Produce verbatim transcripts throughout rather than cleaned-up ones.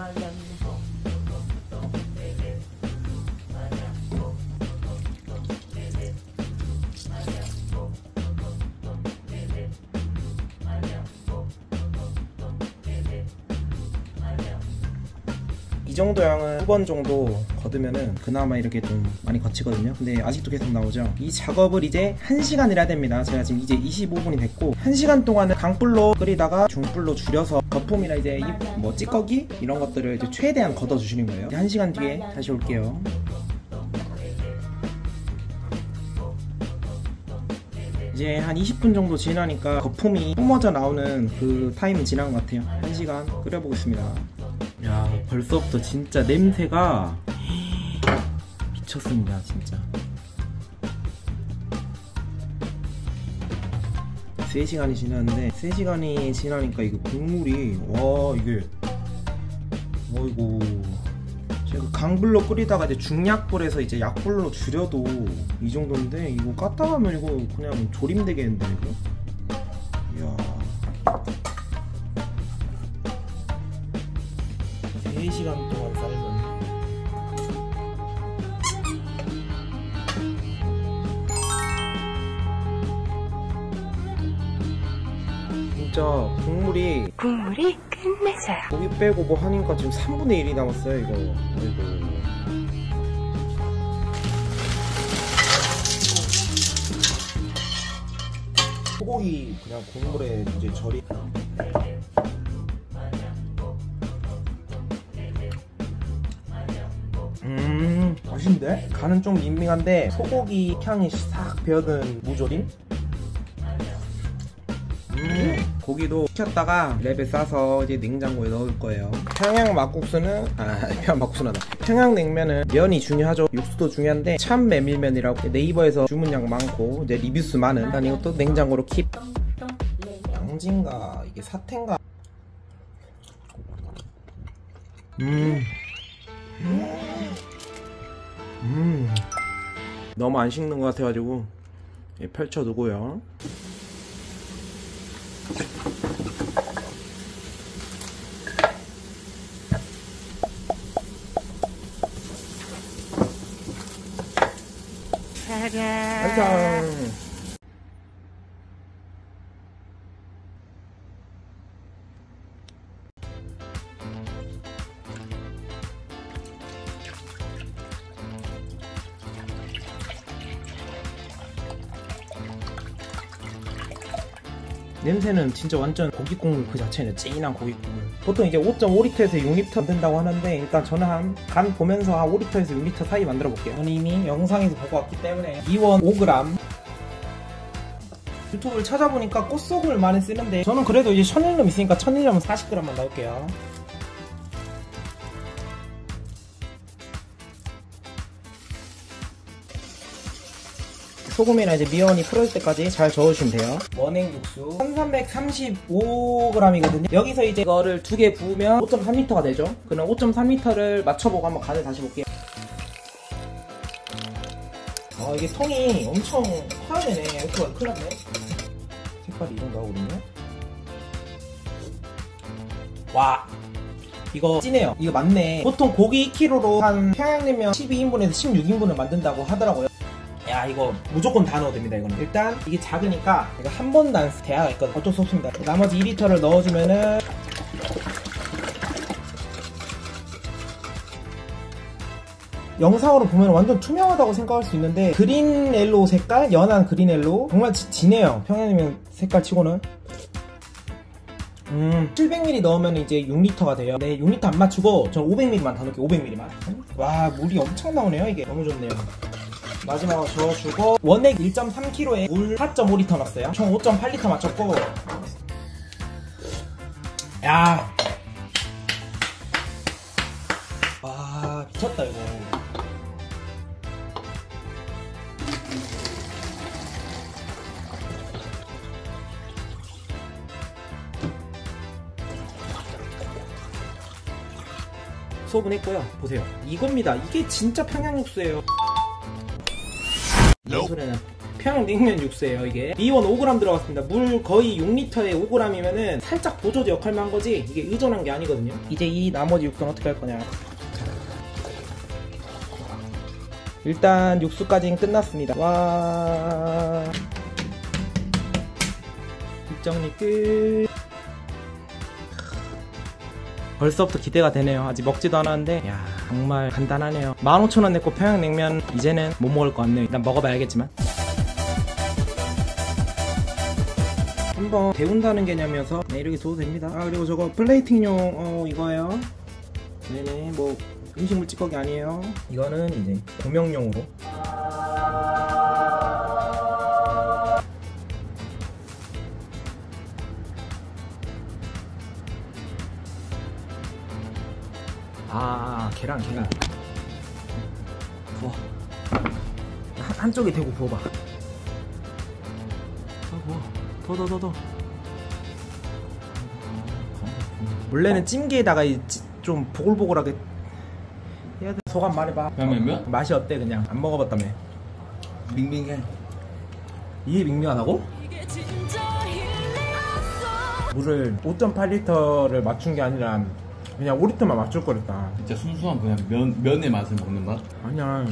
이 정도 양은 두 번 정도 거두면은 그나마 이렇게 좀 많이 거치거든요. 근데 아직도 계속 나오죠. 이 작업을 이제 한 시간을 해야 됩니다. 제가 지금 이제 이십오 분이 됐고 한 시간 동안은 강불로 끓이다가 중불로 줄여서 거품이나 이제 뭐 찌꺼기 이런 것들을 이제 최대한 걷어 주시는 거예요. 한 시간 뒤에 다시 올게요. 이제 한 이십 분 정도 지나니까 거품이 뿜어져 나오는 그 타임이 지난 것 같아요. 한 시간 끓여보겠습니다. 야, 벌써부터 진짜 냄새가 미쳤습니다. 진짜 세 시간이 지났는데 세 시간이 지나니까 이거 국물이 와 이게 어이구 제가 강불로 끓이다가 이제 중약불에서 이제 약불로 줄여도 이 정도인데 이거 깠다 하면 이거 그냥 조림 되겠는데 이거. 이야 세 시간 동안 삶은 진짜 국물이 국물이 끝내줘요. 고기 빼고 뭐 하니까 지금 삼분의 일이 남았어요 이거. 아이고. 소고기 그냥 국물에 이제 절이 음 맛있는데? 간은 좀 밍밍한데 소고기 향이 싹 배어든 무조림? 음 고기도 식혔다가 랩에 싸서 이제 냉장고에 넣을 거예요. 평양 막국수는 아 평양 막국수는 평양냉면은 면이 중요하죠. 육수도 중요한데 참 메밀면이라고 네이버에서 주문량 많고 이제 리뷰수 많은 난 이것도 냉장고로 킵. 양진가 이게 사태인가. 음 음. 너무 안 식는 것 같아가지고 펼쳐두고요. 완성! 냄새는 진짜 완전 고기 국물 그 자체는 찐한 고기 국물. 보통 이제 오 점 오 리터에서 육 리터 만든다고 하는데 일단 저는 한 간 보면서 한 오 리터에서 육 리터 사이 만들어 볼게요. 저는 이미 영상에서 보고 왔기 때문에 이원 오 그램. 유튜브를 찾아보니까 꽃소금을 많이 쓰는데 저는 그래도 이제 천일염 있으니까 천일염은 사십 그램만 넣을게요. 소금이나 이제 미원이 풀어질 때까지 잘 저어주시면 돼요. 원액 육수 천삼백삼십오 그램이거든요. 여기서 이제 이거를 두 개 부으면 오 점 삼 리터가 되죠. 그럼 오 점 삼 리터를 맞춰보고 한번 간을 다시 볼게요. 아 이게 통이 엄청 커야 되네. 이렇게 큰일 났네. 색깔이 이 정도 하거든요. 와 이거 찐해요. 이거 맞네. 보통 고기 이 킬로그램로 한 평양냉면 십이 인분에서 십육 인분을 만든다고 하더라고요. 야 이거 무조건 다 넣어도 됩니다. 이거는 일단 이게 작으니까 이거 한 번도 안 대야가 있거든. 어쩔 수 없습니다. 나머지 이 리터를 넣어주면은 영상으로 보면 완전 투명하다고 생각할 수 있는데 그린 옐로우 색깔, 연한 그린 옐로우 정말 지, 진해요. 평양냉면 색깔 치고는. 음 칠백 밀리리터 넣으면 이제 육 리터가 돼요. 네 육 리터 안 맞추고 저는 오백 밀리리터만 더 넣을게요. 오백 밀리리터만. 와 물이 엄청 나오네요. 이게 너무 좋네요. 마지막으로 저어주고 원액 일 점 삼 킬로그램에 물 사 점 오 리터 넣었어요. 총 오 점 팔 리터 맞췄고 야 와 미쳤다 이거. 소분했고요. 보세요. 이겁니다. 이게 진짜 평양육수예요. 이 소리는 평양냉면 육수예요. 이게 미원 오 그램 들어갔습니다. 물 거의 육 리터에 오 그램이면은 살짝 보조제 역할만 한 거지 이게 의존한 게 아니거든요. 이제 이 나머지 육수는 어떻게 할 거냐. 일단 육수까지는 끝났습니다. 와, 입정리 끝. 벌써부터 기대가 되네요. 아직 먹지도 않았는데 야 정말 간단하네요. 만 오천 원 냈고 평양냉면 이제는 못 먹을 것 같네요. 일단 먹어봐야겠지만 한번 데운다는 개념이어서 네, 이렇게 둬도 됩니다. 아 그리고 저거 플레이팅용 어 이거예요. 네네 뭐 음식물 찌꺼기 아니에요. 이거는 이제 고명용으로. 아 계란 계란 부어. 한, 한쪽에 대고 부어봐. 더 부어. 더 더 더 더. 원래는 찜기에다가 이, 좀 보글보글하게 해야 돼. 소감 말해봐. 평양냉면? 맛이 어때? 그냥 안 먹어봤다며. 밍밍해. 이게 밍밍하다고? 물을 오 점 팔 리터를 맞춘 게 아니라 그냥 오 리터만 맞출 거랬다. 진짜 순수한 그냥 면, 면의 맛을 먹는 맛? 아니야.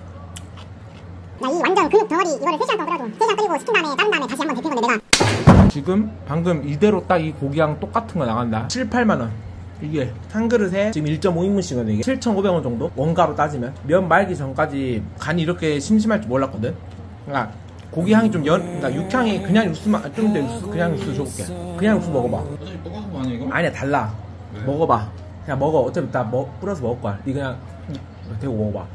나 이 완전 근육 덩어리 이거를 세 시간 더더라도 세 시간 끓이고 식힌 다음에 자른 다음에 다시 한번 데핀 건데 내가 지금 방금 이대로 딱 이 고기랑 똑같은 거 나간다. 칠, 팔만 원. 이게 한 그릇에 지금 일 점 오 인분씩이거든. 이게 칠천오백 원 정도? 원가로 따지면 면 말기 전까지 간이 이렇게 심심할 줄 몰랐거든. 그러니까 고기 향이 좀 연, 그러니까 육향이 그냥 육수만 좀 더 육수 그냥 육수 줘볼게. 그냥 육수 먹어봐. 사실 똑같은 거 아니야 이거? 아니야 달라. 왜? 먹어봐. 그냥 먹어. 어차피 다 먹, 뿌려서 먹을 거야. 니 그냥 대고 먹어봐.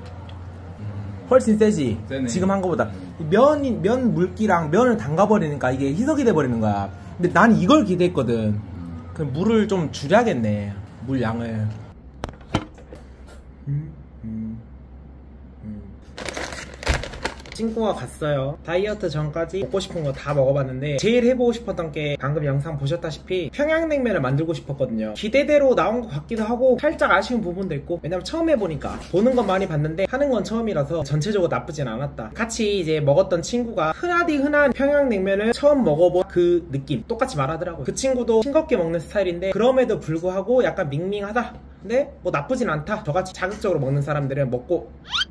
훨씬 세지. 세네. 지금 한 거보다. 면이 면 물기랑 면을 담가버리니까 이게 희석이 돼버리는 거야. 근데 난 이걸 기대했거든. 그럼 물을 좀 줄여야겠네. 물 양을. 음, 음, 음. 친구가 갔어요. 다이어트 전까지 먹고 싶은 거 다 먹어봤는데 제일 해보고 싶었던 게 방금 영상 보셨다시피 평양냉면을 만들고 싶었거든요. 기대대로 나온 것 같기도 하고 살짝 아쉬운 부분도 있고, 왜냐면 처음 해보니까 보는 건 많이 봤는데 하는 건 처음이라서 전체적으로 나쁘진 않았다. 같이 이제 먹었던 친구가 흔하디 흔한 평양냉면을 처음 먹어본 그 느낌 똑같이 말하더라고요. 그 친구도 싱겁게 먹는 스타일인데 그럼에도 불구하고 약간 밍밍하다. 근데 뭐 나쁘진 않다. 저같이 자극적으로 먹는 사람들은 먹고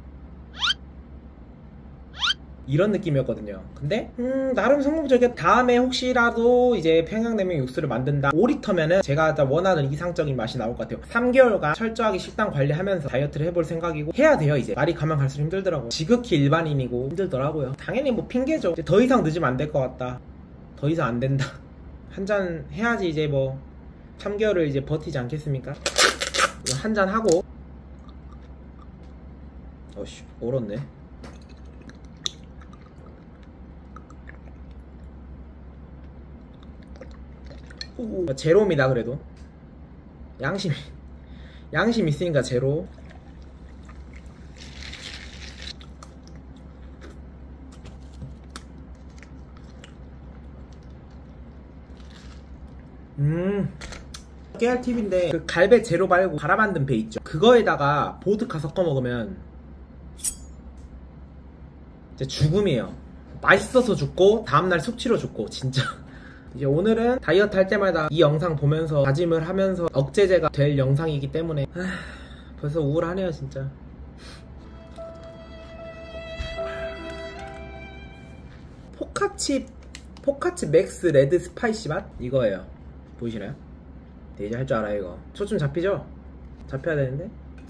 이런 느낌이었거든요. 근데 음 나름 성공적이었. 다음에 혹시라도 이제 평양냉면 육수를 만든다 오 리터면은 제가 원하는 이상적인 맛이 나올 것 같아요. 삼 개월간 철저하게 식단 관리하면서 다이어트를 해볼 생각이고 해야 돼요. 이제 날이 가면 갈수록 힘들더라고요. 지극히 일반인이고 힘들더라고요. 당연히 뭐 핑계죠. 이제 더 이상 늦으면 안 될 것 같다. 더 이상 안 된다. 한 잔 해야지 이제 뭐 삼 개월을 이제 버티지 않겠습니까? 한 잔 하고. 어씨 얼었네. 제로입니다. 그래도 양심 양심 있으니까 제로. 음 깨알 팁인데 그 갈배 제로 말고 갈아 만든 배 있죠. 그거에다가 보드카 섞어 먹으면 진짜 죽음이에요. 맛있어서 죽고 다음날 숙취로 죽고 진짜. 이제 오늘은 다이어트 할 때마다 이 영상 보면서 다짐을 하면서 억제제가 될 영상이기 때문에 하, 벌써 우울하네요 진짜. 포카칩 포카칩 맥스 레드 스파이시 맛? 이거예요. 보이시나요? 네, 이제 할 줄 알아요. 이거 초점 잡히죠? 잡혀야 되는데.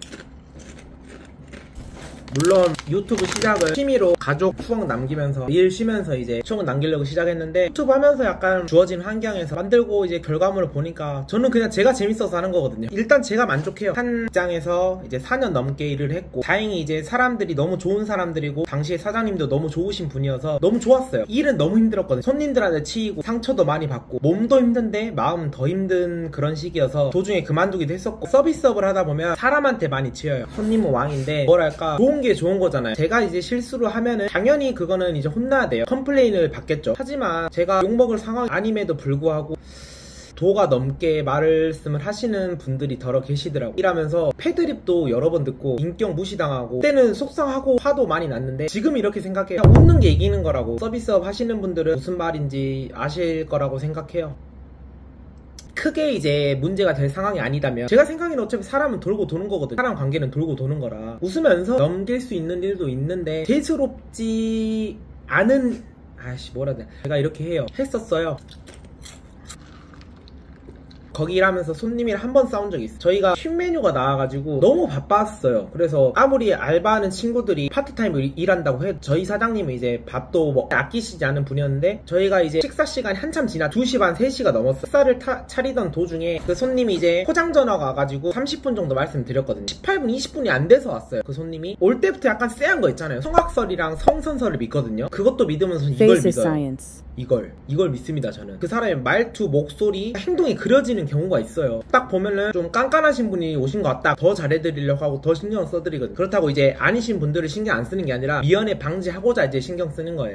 물론 유튜브 시작을 취미로 가족 추억 남기면서 일 쉬면서 이제 추억 남기려고 시작했는데 유튜브 하면서 약간 주어진 환경에서 만들고 이제 결과물을 보니까 저는 그냥 제가 재밌어서 하는 거거든요. 일단 제가 만족해요. 한 직장에서 이제 사 년 넘게 일을 했고 다행히 이제 사람들이 너무 좋은 사람들이고 당시에 사장님도 너무 좋으신 분이어서 너무 좋았어요. 일은 너무 힘들었거든요. 손님들한테 치이고 상처도 많이 받고 몸도 힘든데 마음은 더 힘든 그런 시기여서 도중에 그만두기도 했었고, 서비스업을 하다 보면 사람한테 많이 치여요. 손님은 왕인데 뭐랄까 좋은 게 좋은 거잖아요. 제가 이제 실수를 하면은 당연히 그거는 이제 혼나야 돼요. 컴플레인을 받겠죠. 하지만 제가 욕먹을 상황이 아님에도 불구하고 도가 넘게 말씀을 하시는 분들이 더러 계시더라고. 이라면서 패드립도 여러 번 듣고 인격 무시당하고 그때는 속상하고 화도 많이 났는데 지금 이렇게 생각해요. 웃는 게 이기는 거라고. 서비스업 하시는 분들은 무슨 말인지 아실 거라고 생각해요. 크게 이제 문제가 될 상황이 아니다면 제가 생각에는 어차피 사람은 돌고 도는 거거든요. 사람 관계는 돌고 도는 거라 웃으면서 넘길 수 있는 일도 있는데 대수롭지 않은 아씨 뭐라 해야 돼. 제가 이렇게 해요. 했었어요. 거기 일하면서 손님이랑 한 번 싸운 적이 있어요. 저희가 신메뉴가 나와가지고 너무 바빴어요. 그래서 아무리 알바하는 친구들이 파트타임으로 일한다고 해도 저희 사장님은 이제 밥도 뭐 아끼시지 않은 분이었는데 저희가 이제 식사 시간이 한참 지나 두 시 반, 세 시가 넘었어요. 식사를 타, 차리던 도중에 그 손님이 이제 포장 전화가 와가지고 삼십 분 정도 말씀드렸거든요. 십팔 분, 이십 분이 안 돼서 왔어요. 그 손님이 올 때부터 약간 쎄한 거 있잖아요. 성악설이랑 성선설을 믿거든요. 그것도 믿으면서 이걸 믿어요. Science. 이걸 이걸 믿습니다. 저는 그 사람의 말투, 목소리, 행동이 그려지는 경우가 있어요. 딱 보면은 좀 깐깐하신 분이 오신 것 같다, 더 잘해드리려고 하고 더 신경 써드리거든요. 그렇다고 이제 아니신 분들을 신경 안 쓰는 게 아니라 미연에 방지하고자 이제 신경 쓰는 거예요.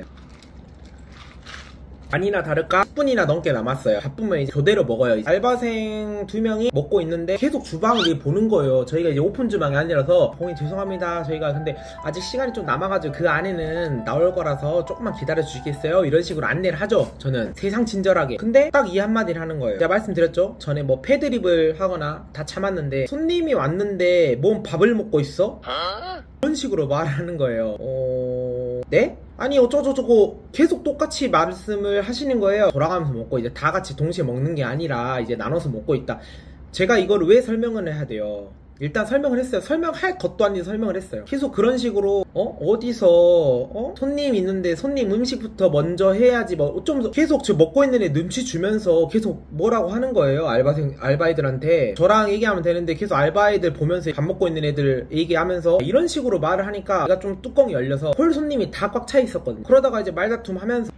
아니나 다를까 십 분이나 넘게 남았어요. 바쁘면 이제 교대로 먹어요. 알바생 두 명이 먹고 있는데 계속 주방을 보는 거예요. 저희가 이제 오픈 주방이 아니라서 고객님 죄송합니다, 저희가 근데 아직 시간이 좀 남아가지고 그 안에는 나올 거라서 조금만 기다려 주시겠어요? 이런 식으로 안내를 하죠. 저는 세상 친절하게. 근데 딱 이 한마디를 하는 거예요. 제가 말씀드렸죠, 전에 뭐 패드립을 하거나 다 참았는데 손님이 왔는데 뭔 밥을 먹고 있어? 이런 식으로 말하는 거예요. 어... 네? 아니 어쩌고저쩌고 계속 똑같이 말씀을 하시는 거예요. 돌아가면서 먹고 이제 다 같이 동시에 먹는 게 아니라 이제 나눠서 먹고 있다. 제가 이거를 왜 설명을 해야 돼요? 일단 설명을 했어요. 설명할 것도 아니고 설명을 했어요. 계속 그런 식으로 어? 어디서 어? 손님 있는데 손님 음식부터 먼저 해야지 뭐 어쩌면서 계속 저 먹고 있는 애 눈치 주면서 계속 뭐라고 하는 거예요. 알바생, 알바애들한테. 저랑 얘기하면 되는데 계속 알바애들 보면서 밥 먹고 있는 애들 얘기하면서 이런 식으로 말을 하니까 제가 좀 뚜껑이 열려서 홀 손님이 다 꽉 차 있었거든요. 그러다가 이제 말다툼 하면서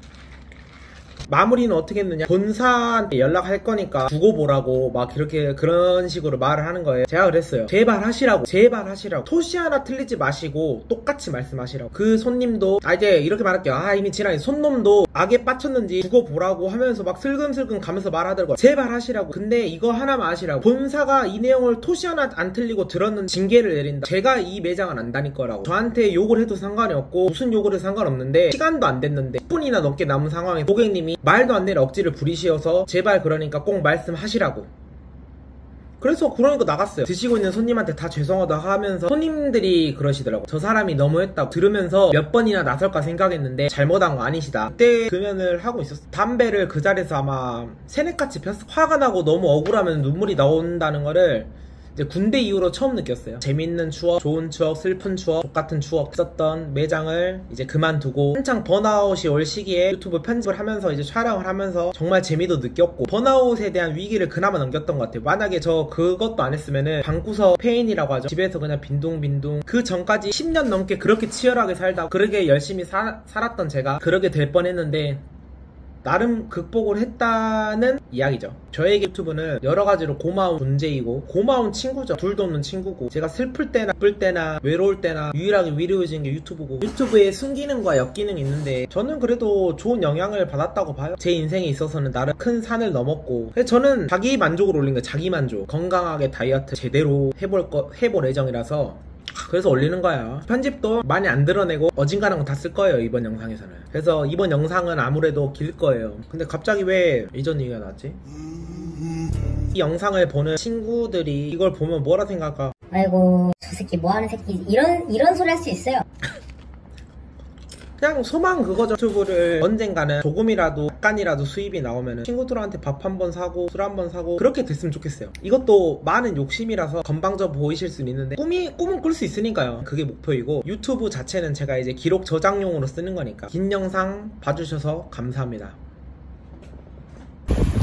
마무리는 어떻게 했느냐, 본사한테 연락할 거니까 두고 보라고 막 이렇게 그런 식으로 말을 하는 거예요. 제가 그랬어요. 제발 하시라고, 제발 하시라고. 토시 하나 틀리지 마시고 똑같이 말씀하시라고. 그 손님도 아 이제 이렇게 말할게요. 아 이미 지난해 손놈도 악에 빠쳤는지 두고 보라고 하면서 막 슬금슬금 가면서 말하더라고요. 제발 하시라고. 근데 이거 하나만 하시라고. 본사가 이 내용을 토시 하나 안 틀리고 들었는 징계를 내린다. 제가 이 매장은 안 다닐 거라고. 저한테 욕을 해도 상관이 없고 무슨 욕을 해도 상관없는데 시간도 안 됐는데 십 분이나 넘게 남은 상황에 고객님이 말도 안 되는 억지를 부리시어서 제발 그러니까 꼭 말씀하시라고. 그래서 그러니까 나갔어요. 드시고 있는 손님한테 다 죄송하다 하면서 손님들이 그러시더라고. 저 사람이 너무했다고. 들으면서 몇 번이나 나설까 생각했는데 잘못한 거 아니시다. 그때 금연을 하고 있었어. 담배를 그 자리에서 아마 세네까지 폈어. 화가 나고 너무 억울하면 눈물이 나온다는 거를 이제 군대 이후로 처음 느꼈어요. 재밌는 추억, 좋은 추억, 슬픈 추억, 똑같은 추억 썼던 매장을 이제 그만두고 한창 번아웃이 올 시기에 유튜브 편집을 하면서 이제 촬영을 하면서 정말 재미도 느꼈고 번아웃에 대한 위기를 그나마 넘겼던 것 같아요. 만약에 저 그것도 안 했으면은 방구석 페인이라고 하죠. 집에서 그냥 빈둥빈둥. 그 전까지 십 년 넘게 그렇게 치열하게 살다 그렇게 열심히 사, 살았던 제가 그렇게 될 뻔했는데 나름 극복을 했다는 이야기죠. 저에게 유튜브는 여러가지로 고마운 존재이고 고마운 친구죠. 둘도 없는 친구고 제가 슬플 때나 기쁠 때나 외로울 때나 유일하게 위로해주는 게 유튜브고 유튜브에 순기능과 역기능이 있는데 저는 그래도 좋은 영향을 받았다고 봐요. 제 인생에 있어서는 나름 큰 산을 넘었고 저는 자기 만족을 올린 거예요. 자기 만족. 건강하게 다이어트 제대로 해볼 거 해볼 예정이라서 그래서 올리는 거야. 편집도 많이 안 드러내고 어진간한 거 다 쓸 거예요 이번 영상에서는. 그래서 이번 영상은 아무래도 길 거예요. 근데 갑자기 왜 이전 얘기가 나왔지? 이 영상을 보는 친구들이 이걸 보면 뭐라 생각할까? 아이고 저 새끼 뭐하는 새끼 이런 이런 소리 할 수 있어요. 그냥 소망 그거죠. 유튜브를 언젠가는 조금이라도 약간이라도 수입이 나오면은 친구들한테 밥 한 번 사고 술 한 번 사고 그렇게 됐으면 좋겠어요. 이것도 많은 욕심이라서 건방져 보이실 수는 있는데 꿈이 꿈은 꿀 수 있으니까요. 그게 목표이고 유튜브 자체는 제가 이제 기록 저장용으로 쓰는 거니까. 긴 영상 봐주셔서 감사합니다.